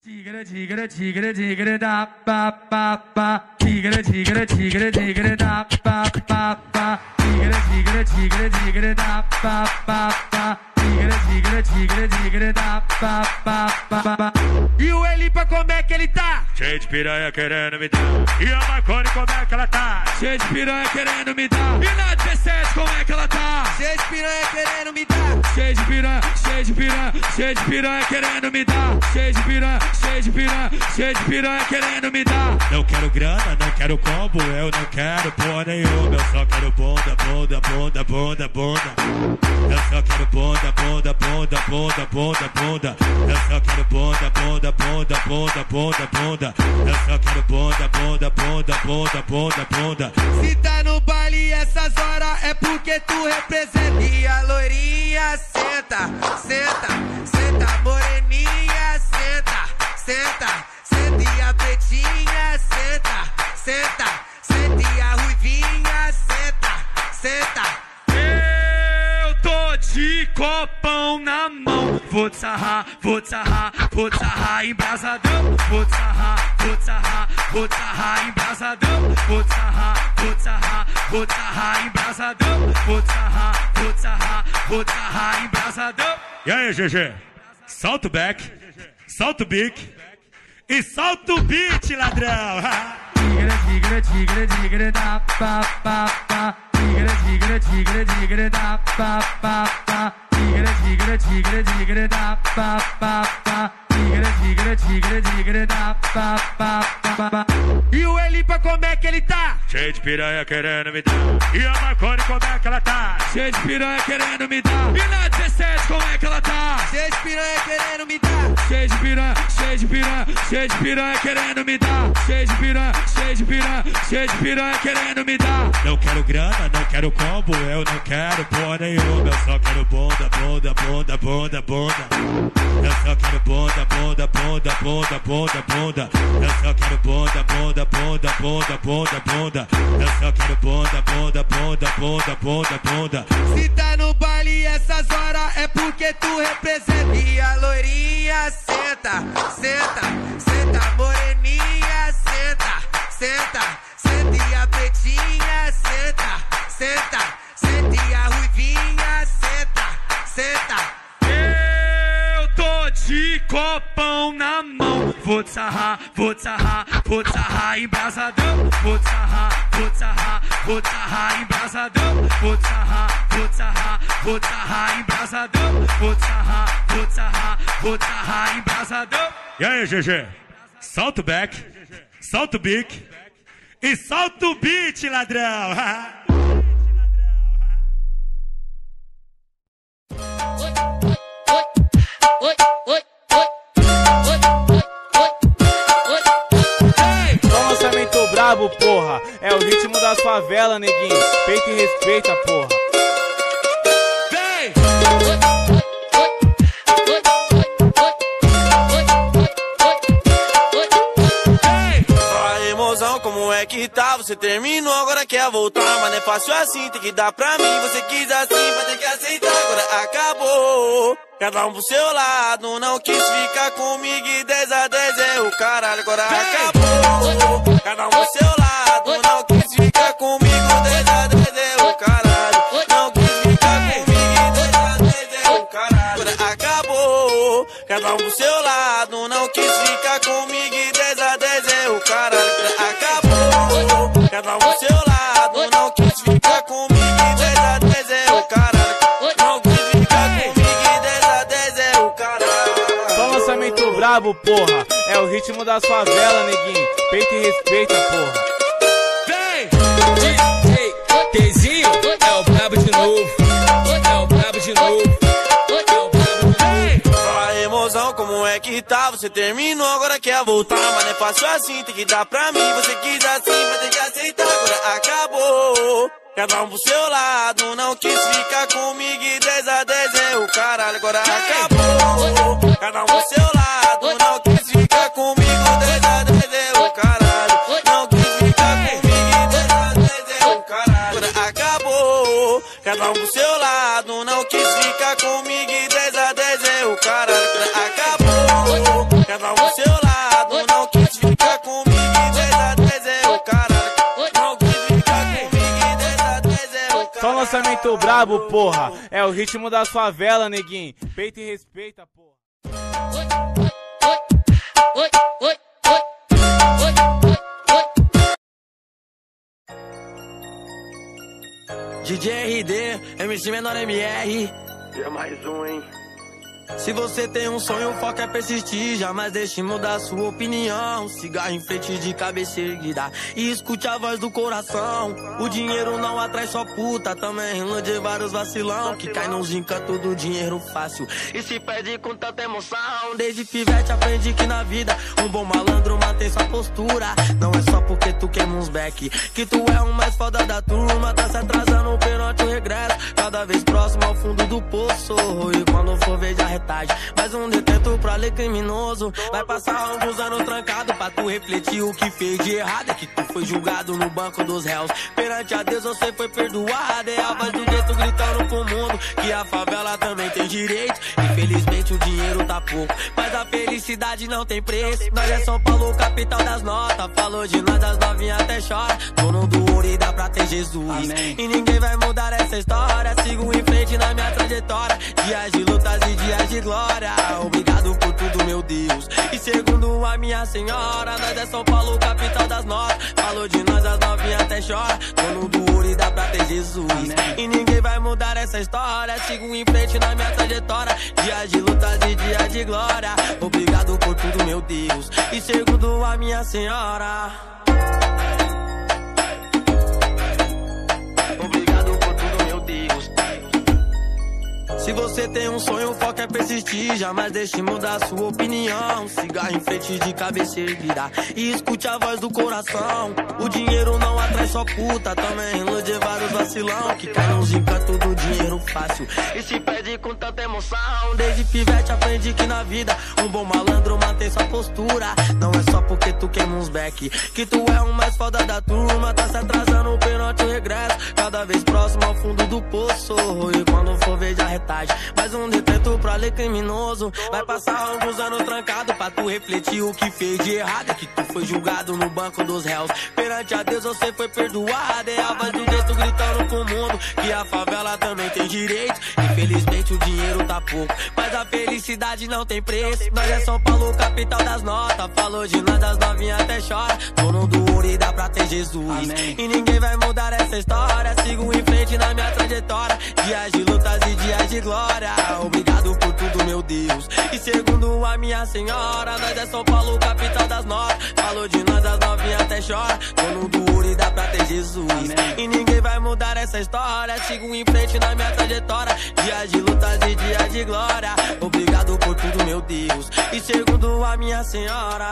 Tigre, tigre, tigre, tigre, da pa pa pa. Tigre, tigre, tigre, tigre, da pa pa pa. Tigre, tigre, tigre, tigre, da pa pa pa. Tigre, tigre, tigre, tigre, da pa pa pa. E o Elipa como é que ele tá? Cheio de piranha querendo me dar. E a Marconi como é que ela tá? Cheio de piranha querendo me dar. E na 17 como é que ela tá? Cheio de piranha querendo me dar. Cheio de piranha, cheio de piranha, cheio de piranha querendo me dar. Cheio de piranha, cheio de piranha, cheio de piranha querendo me dar. Não quero grana, não quero combo, eu não quero porra nenhuma. Eu só quero bunda, bunda, bunda, bunda, bunda. Eu só quero bunda, bunda, bunda, bunda, bunda, bunda. Eu só quero bunda, bunda, bunda, bunda, bunda, bunda. Eu só quero bunda, bunda, bunda, bunda, bunda, bunda. Se tá no baile essas horas é porque tu representa. E a loirinha senta, senta, senta, moreninha senta, senta, senta. E a pretinha senta, senta, senta. E a ruivinha senta, senta. Eu tô de copão na mão. Vou te sarrar, vou te sarrar, vou te sarrar embrasadão. Vou te sarrar, vou te sarrar, vou te sarrar embrasadão. Vou te sarrar, vou te sarrar, vou te sarrar embrasadão. Vou te sarrar, vou te sarrar, vou te sarrar embrasadão. E aí, GG? Solta o back, solta o bique e solta o beat, ladrão. Tigre, tigre, tigre, tigre, da pa pa pa. Tigre, tigre, tigre, tigre, da pa pa pa. Tigre, tigre, tigre, tigre, da pa pa pa. Tigre, tigre, tigre, tigre, da pa pa pa. E o Elipa como é que ele tá? Cheio de piranha querendo me dar. E a Marconi como é que ela tá? Cheio de piranha querendo me dar. E na 17 como é que ela tá? Cheio de piranha querendo me dar. Cheio de piranha, cheio de piranha, cheio de piranha querendo me dar. Cheio de piranha, cheio de piranha, cheio de piranha querendo me dar. Não quero grana, não quero combo, eu não quero porra nenhuma. Eu só quero bunda, bunda, bunda, bunda, bunda. Eu só quero bunda, bunda, bunda, bunda, bunda, bunda. Eu só quero bunda, bunda, bunda, bunda, bunda, bunda. Eu só quero bunda, bunda, bunda, bunda, bunda, bunda. Se tá no baile essas horas é porque tu representa. E a loirinha senta, senta, senta, moreninha senta, senta, senta. E a pretinha senta, senta, senta. E a ruivinha senta, senta. Eu tô de copão na mão. Vou te sarrar, vou te sarrar, vou te sarrar embrasadão. Vou te sarrar, vou te sarrar, vou te sarrar embrasadão. Vou te sarrar, vou te sarrar, vou te sarrar embrasadão. Vou te sarrar, vou te sarrar, vou te sarrar embrasadão. E aí, GG? Solta o back, solta o bique e solta o beat, ladrão. Lançamento brabo, porra. É o ritmo das favelas, neguinho. Peita e respeita, porra. Vem! Fala, emoção, como é que tá? Você terminou, agora quer voltar. Mas não é fácil assim, tem que dar pra mim. Você quis assim, vai ter que aceitar. Agora acabou. Cada um pro seu lado, não quis ficar comigo e 10 a 10 é o caralho, agora acabou. Cada um pro seu lado, não quis ficar comigo, 10 a 10 é o caralho. Não quis ficar comigo e 10 a 10 é o caralho, agora acabou. Cada um pro seu lado, não quis ficar comigo e 10 a 10 é o caralho, agora acabou. Cada um pro seu lado, não quis ficar comigo e 10 a 10 é o caralho. Não quis ficar comigo e 10 a 10 é o caralho. Só lançamento brabo, porra. É o ritmo das favelas, neguinho. Peita e respeita, porra. Vem! DJ Tezinho é o brabo de novo. É o brabo de novo. Fala, emoção, como é que tá? Você terminou, agora quer voltar. Mas não é fácil assim, tem que dar pra mim. Você quis assim, vai ter que aceitar. Agora acabou. Cada um pro seu lado, não quis ficar comigo e 10 a 10 é o caralho, agora acabou. Cada um pro seu lado, não quis ficar comigo, 10 a 10 é o caralho. Não quis ficar comigo e 10 a 10 é o caralho, agora acabou. Cada um pro seu lado, não quis ficar comigo e 10 a 10 é o caralho, agora acabou. Cada um pro seu lado. namorado não quis ficar comigo e 10 a 10 é o caralho. Não quis ficar comigo e 10 a 10 é o caralho. Só lançamento brabo, porra. É o ritmo das favelas, neguinho. Peita e respeita, porra. DJ RD, MC Menor MR. E é mais um, hein? Se você tem um sonho, o foco é persistir. Jamais deixe mudar sua opinião. Cigarro em frente de cabeça erguida e escute a voz do coração. O dinheiro não atrai só puta, também ilude vários vacilão que cai nos encantos do dinheiro fácil e se perde com tanta emoção. Desde pivete aprendi que na vida um bom malandro mantém sua postura. Não é só porque tu queima uns back que tu é o mais foda da turma. Tá se atrasando perante o regresso, cada vez próximo ao fundo do poço. E quando for ver já mais um detento pra ler criminoso. Vai passar alguns anos trancado pra tu refletir o que fez de errado. É que tu foi julgado no banco dos réus. Perante a Deus você foi perdoado. É a voz do gueto gritando pro mundo que a favela também tem direito. Infelizmente o dinheiro tá pouco, mas a felicidade não tem preço. Nós é São Paulo, capital das notas. Falou de nós, as novinhas até chora. Dono do ouro e dá pra ter Jesus. Amém. E ninguém vai mudar essa história. Sigo em frente na minha trajetória. Dias de lutas e dias de glória. Obrigado por tudo, meu Deus. E segundo a minha senhora, nós é São Paulo, capital das notas. Falou de nós, as novinhas até chora. Dono do ouro e dá pra ter Jesus. Amém. E ninguém vai mudar essa história. Sigo em frente na minha trajetória. Dias de lutas e dias de glória. Obrigado por tudo, meu Deus. E segundo a minha senhora, obrigado por tudo, meu Deus. Se você tem um sonho, o foco é persistir. Jamais deixe mudar sua opinião. Cigarro em frente de cabeça erguida e escute a voz do coração. O dinheiro não atrai só puta, também ilude vários vacilão que cai nos encantos do dinheiro fácil e se perde com tanta emoção. Desde pivete aprendi que na vida um bom malandro mantém sua postura. Não é só porque tu queima uns back que tu é o mais foda da turma. Tá se atrasando perante o regresso, cada vez próximo ao fundo do poço. E quando for ver já retalho mais um detento pra ler criminoso. Vai passar alguns anos trancado pra tu refletir o que fez de errado. É que tu foi julgado no banco dos réus. Perante a Deus você foi perdoado. É a voz do gueto gritando pro mundo que a favela também tem direito. Infelizmente o dinheiro tá pouco, mas a felicidade não tem preço. Nós é São Paulo, capital das notas. Falou de nós, as novinhas até chora. Dono do ouro e dá pra ter Jesus. Amém. E ninguém vai mudar essa história. Sigo em frente na minha trajetória. Dias de lutas e dias de glória. Obrigado por tudo, meu Deus. E segundo a minha senhora, nós é São Paulo, capital das notas. Falou de nós, as novinhas até chora. Dono do ouro e dá pra ter Jesus. Amém. E ninguém vai mudar essa história. Sigo em frente na minha trajetória. Dias de lutas e dias de glória. Obrigado por tudo, meu Deus. E segundo a minha senhora.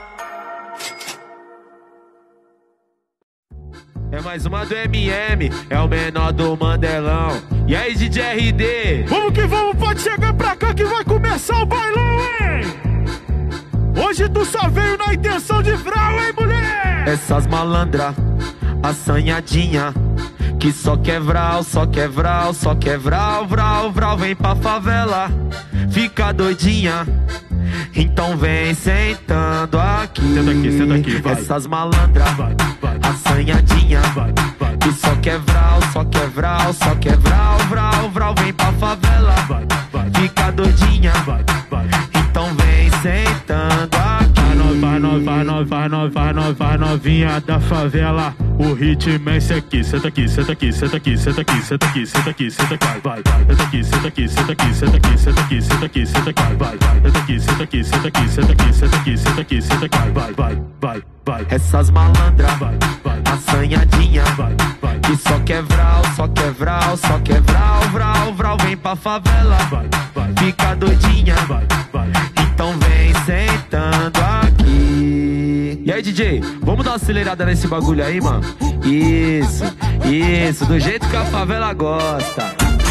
É mais uma do MM, é o menor do Mandelão. E aí, DJ RD? Vamos que vamos, pode chegar pra cá que vai começar o bailão, hein? Hoje tu só veio na intenção de vral, hein, mulher? Essas malandras, assanhadinha, que só quer vral, só quer vral, só quer vral, vral, vral. Vem pra favela, fica doidinha, então vem sentando aqui. Senta aqui, vai. Essas malandras, assanhadinha, que só quer vral, só quer vral, só quer vral, vral, vral. Vem pra favela, fica doidinha, então vem sentando aqui. Vai novinha da favela, o ritmo é esse aqui. Senta aqui, senta aqui, senta aqui, senta aqui, senta aqui, senta aqui, senta aqui, vai. Senta aqui, senta aqui, senta aqui, senta aqui, senta aqui, senta aqui, senta aqui, vai. Senta aqui, senta aqui, senta aqui, senta aqui, senta aqui, senta aqui, senta aqui, vai. Essas malandras, assanhadinha, que só quer vral, só quer vral, só quer vral, vral, vral. Vem pra favela, fica doidinha, então vem sentando aqui. E aí, DJ, vamos dar uma acelerada nesse bagulho aí, mano? Isso, do jeito que a favela gosta.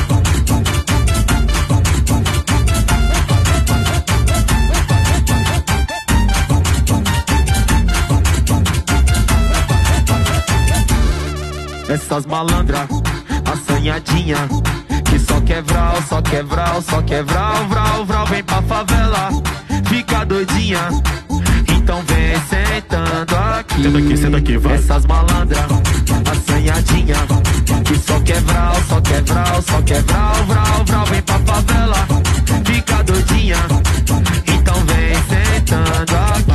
Essas malandras, assanhadinha, que só quer vral, só quer vral, só quer vral, vral, vral. Vem pra favela, fica doidinha, Então vem sentando aqui. Senta aqui, vai. Essas malandras assanhadinha, que só quer vral, só quer vral, só quer vral, vral, vral. Vem pra favela, fica doidinha. Então vem sentando aqui.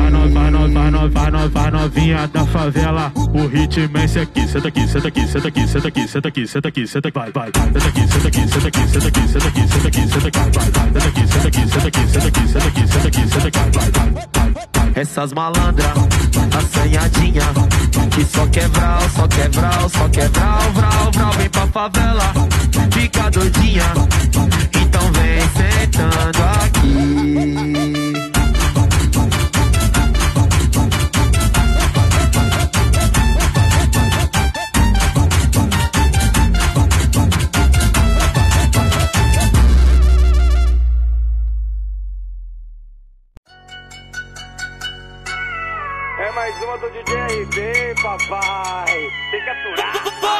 Vai novinha da favela, o ritmo é esse aqui. Senta aqui, senta aqui, senta aqui, senta aqui, senta aqui, senta aqui, senta aqui, vai, vai. Senta aqui, senta aqui, senta aqui, senta aqui, senta aqui, senta aqui, senta aqui, vai, vai. Senta aqui, senta aqui, senta aqui, senta aqui, senta aqui, senta aqui, senta aqui, vai, vai. Essas malandras assanhadinha, que só quer vral, só quer vral, só quer vral, vral, vral. Vem pra favela, fica doidinha. Então vem sentando aqui. É mais uma do DJ RB, papai. Tem que aturar.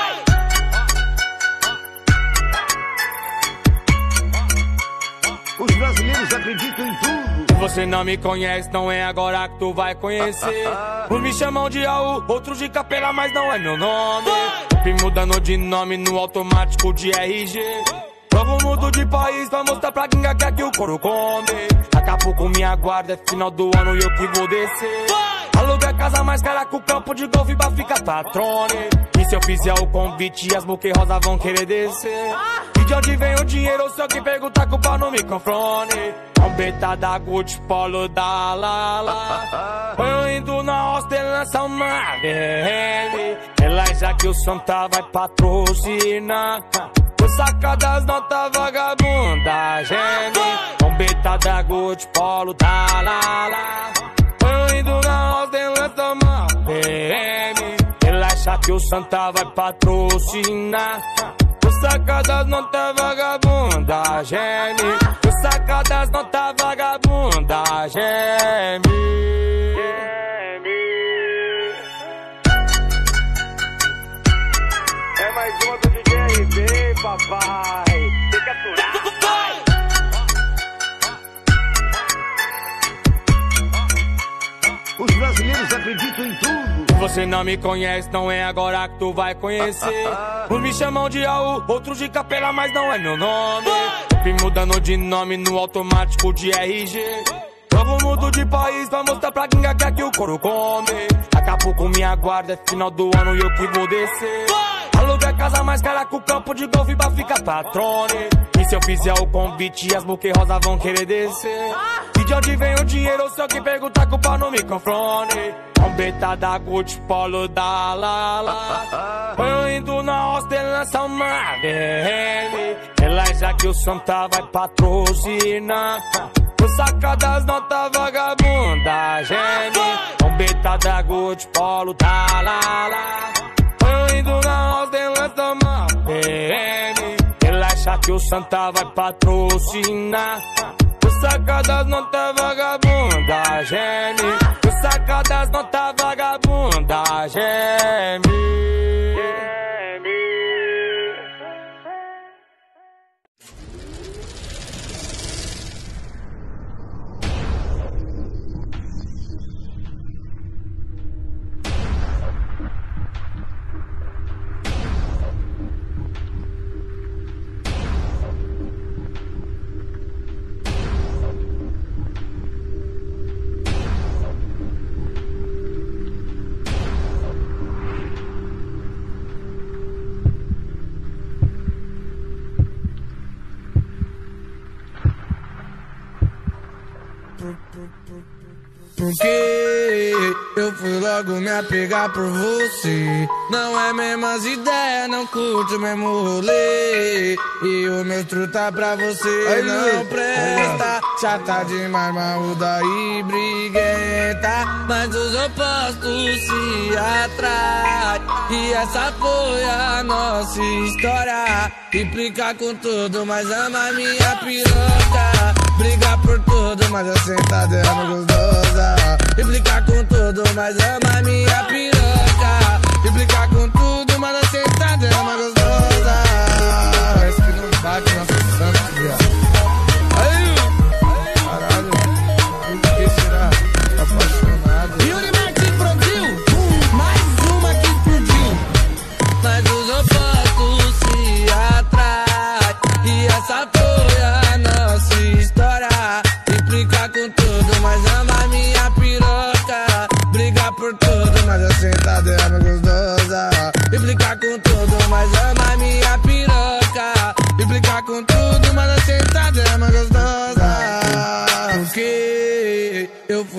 Os brasileiros acreditam em tudo. Se você não me conhece, não é agora que tu vai conhecer. Uns me chamam de AU, outros de Capela, mas não é meu nome. Fui mudando de nome no automático de RG. Novo mundo de país pra mostrar pra gringa que aqui o couro come. Acabou com minha guarda, é final do ano e eu que vou descer. Aluguei a casa mais cara que o campo de golfe pra ficar patrone. E se eu fizer o convite, as buquê rosa vão querer descer. E de onde vem o dinheiro, se alguém perguntar, culpa não me confronte. Trombeta da Gucci, polo da Lala. Eu indo na hostel, lança uma VM. Relaxa que o Santa vai patrocinar. Tô sacada das notas vagabunda, geme. Trombeta da Gucci, polo da Lala. Eu indo na hostel, lança uma VM. Relaxa que o Santa vai patrocinar. Tô sacada das notas vagabunda, geme. Tô sacada das notas vagabunda, geme. É mais uma do DJ RB, papai. Tem que aturar. Os brasileiros acreditam em tudo. Se você não me conhece, não é agora que tu vai conhecer. Uns me chamam de AU, outros de Capela, mas não é meu nome. Fui mudando de nome no automático de RG. Novo mundo de país pra mostrar pra gringa que aqui o couro come. Acabou com minha guarda, é final do ano e eu que vou descer. Aluguei a casa mais cara que o campo de golfe pra ficar patrone. E se eu fizer o convite, as buquê rosa vão querer descer. E de onde vem o dinheiro, se alguém perguntar, culpa não me confronte. Trombeta da Gucci, polo da Lala. Eu indo na hostel, lança uma VM. Relaxa que o Santa vai patrocinar. Tô sacada das notas vagabunda, geme. Trombeta da Gucci, polo da Lala. Eu indo na hostel, lança uma VM. Relaxa que o Santa vai patrocinar. Tô sacada das notas vagabunda, geme. Tô sacada das notas vagabunda, geme. Porque eu fui logo me apegar por você. Não é mesmas ideias, não curte o mesmo rolê. E o meu truta pra você não presta. Chata demais, marruda e briguenta. Mas os opostos se atraem. E essa foi a nossa história. Implica com tudo, mas ama minha piroca. Briga por tudo, mas a sentada é gostosa. Implica com tudo, mas ama minha piroca. Implica com tudo, mas a sentada é gostosa. Parece que não bate nosso santo, viado. Aí, caralho, o que será? Tá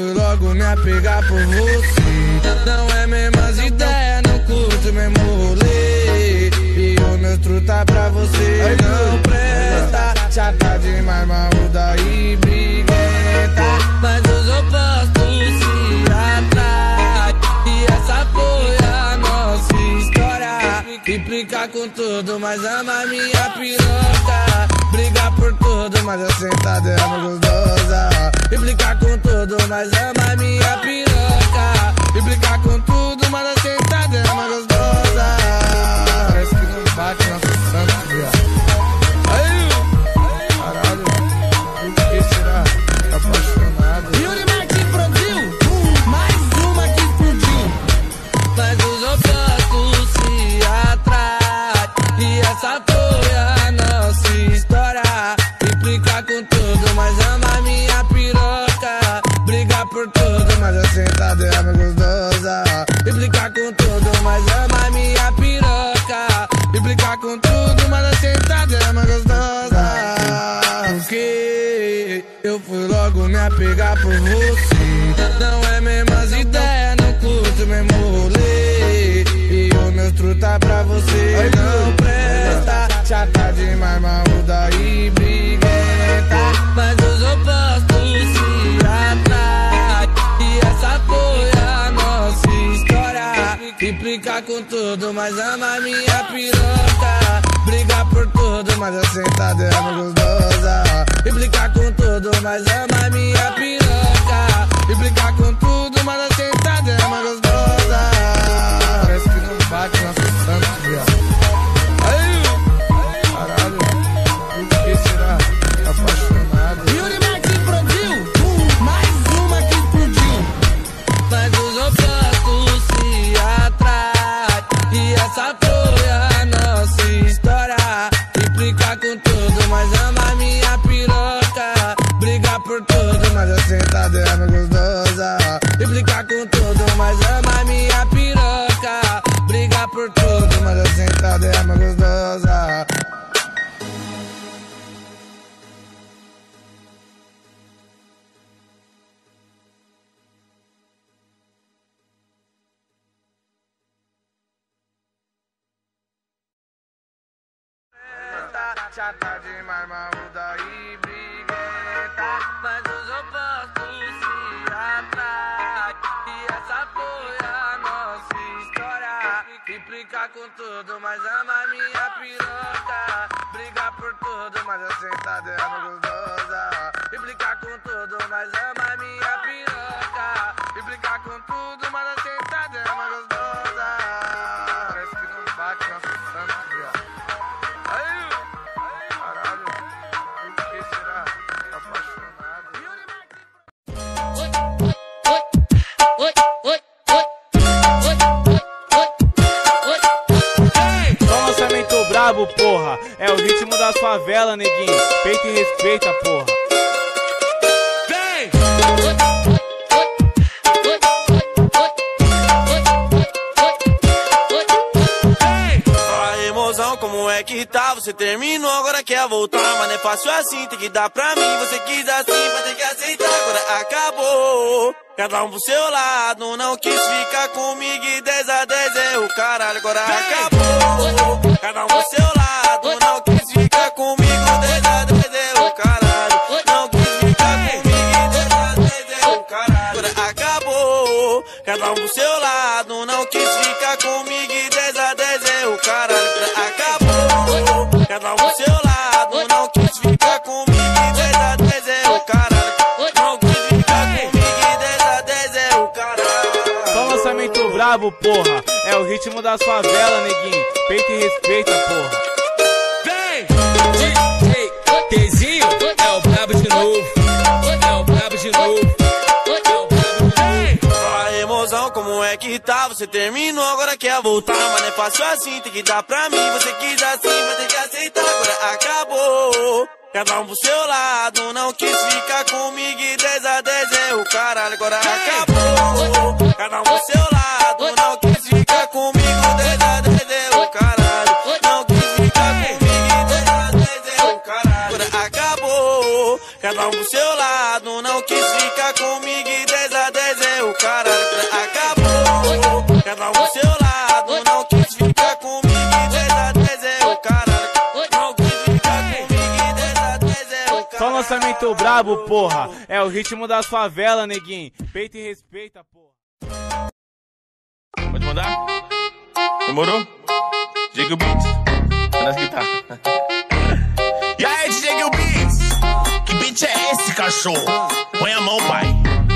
fui logo me apegar por você. Não é mesmas ideias, não curto mesmo rolê. E o meu truta pra você não presta. Chata demais, maluda e briguenta. Mas os opostos se atraem. E essa foi a nossa história. Implica com tudo, mas ama minha piroca. Briga por tudo, mas a sentada é uma gostosa. Implica com tudo, mas ama minha piroca. Implica com tudo, mas a sentada é uma gostosa. Parece que não bate nosso santo, viado. Caralho, por que será? Tá apaixonado. Yuri Martins produziu mais uma que explodiu. Mas os opostos se atraem. E essa foi a nossa história. Implica com tudo, mas ama minha piroca. Briga por tudo, mas a sentada é uma gostosa. Implica com tudo, mas ama minha piroca. Implica com tudo, mas a sentada é uma gostosa. Porque eu fui logo me apegar por você. Não é mesmas ideias, não curto mesmo rolê. E o meu truta pra você não presta. Chata demais, maluda e briguenta. Mas os opostos se atraem. E essa foi a nossa história. Implica com tudo, mas ama minha piroca. Briga por tudo, mas a sentada é uma gostosa. Implica com tudo, mas ama minha piroca. Implica com tudo, mas a sentada é uma gostosa. Parece que não bate nosso santo, viado. Caralho, por que será? Tá apaixonado. Yuri Martins produziu mais uma que explodiu. Mas os opostos se atraem. E essa foi a nossa história. Implica com tudo, mas ama minha piroca. Briga por tudo, mas a sentada é uma gostosa. Implica com tudo, mas ama minha piroca. Briga por tudo, mas a sentada é uma gostosa. Chata demais, maluda e briguenta. Mas os opostos se atraem. E essa foi a nossa história. Implica com tudo, mas ama minha piroca. Briga por tudo, mas a sentada é uma gostosa. Implica com tudo, mas ama minha piroca. Implica com tudo, mas a sentada é uma gostosa. Parece que não bate nosso santo, viado. Caralho, por que será? Tá apaixonado. Só lançamento brabo, porra. É o ritmo das favelas, neguinho. Peita e respeita, porra. Como é que tá? Você terminou, agora quer voltar. Mas não é fácil assim, tem que dar pra mim. Você quis assim, vai ter que aceitar. Agora acabou, cada um pro seu lado. Não quis ficar comigo e 10 a 10 é o caralho. Agora acabou, cada um pro seu lado. Não quis ficar comigo, 10 a 10 é o caralho. Não quis ficar comigo e 10 a 10 é o caralho. Agora acabou, cada um pro seu lado. Não quis ficar comigo e 10 a 10 é o caralho. Acabou, cada um pro seu lado. Não quis ficar comigo e 10 a 10 é o caralho. Não quis ficar comigo e 10 a 10 é o caralho. Só lançamento brabo, porra. É o ritmo das favelas, neguinho. Peita e respeita, porra. Vem! DJ Tzinho é o brabo de novo. É o brabo de novo. Como é que tá? Você terminou, agora quer voltar. Mas não é fácil assim, tem que dar pra mim. Você quis assim, vai ter que aceitar. Agora acabou, cada um pro seu lado. Não quis ficar comigo e 10 a 10 é o caralho. Agora acabou, cada um pro seu lado. Não quis ficar comigo, 10 a 10 é o caralho. Não quis ficar comigo e 10 a 10 é o caralho. Agora acabou, cada um pro seu lado. Não quis ficar comigo e 10 a muito brabo, porra. É o ritmo das favelas, neguinho. Peita e respeita, porra. Pode mandar? Demorou? Diego Beats. Nas guitarras. E aí, Diego Beats? Que beat é esse, cachorro? Põe a mão, pai.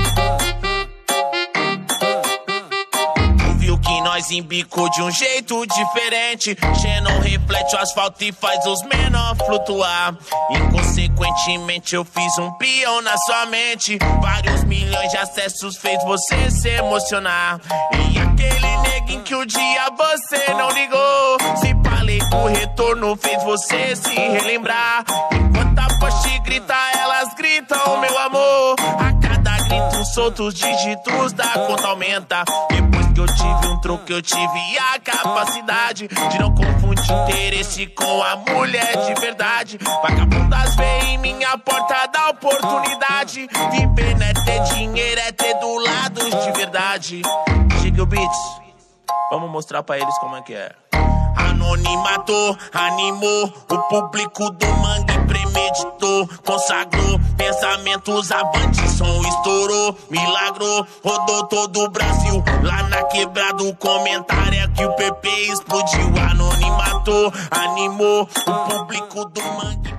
Que nós embicou de um jeito diferente. Xenon reflete o asfalto e faz os menor flutuar. Inconsequentemente eu fiz um peão na sua mente. Vários milhões de acessos fez você se emocionar. E aquele neguinho que o dia você não ligou, se falei que o retorno fez você se relembrar. Enquanto a poste grita, elas gritam meu amor. A cada grito solto os dígitos da conta aumenta. Depois que eu tive um troco, eu tive a capacidade de não confundir interesse com a mulher de verdade. Vagabundas vêm em minha porta da oportunidade. Viver não é ter dinheiro, é ter do lado de verdade. Chega o Beats, vamos mostrar pra eles como é que é. Anonimato, animou o público do mangue, premeditou, consagrou pensamentos avante, som estourou, milagrou, rodou todo o Brasil. Lá na quebrada o comentário é que o PP explodiu. Anonimato, animou o público do mangue.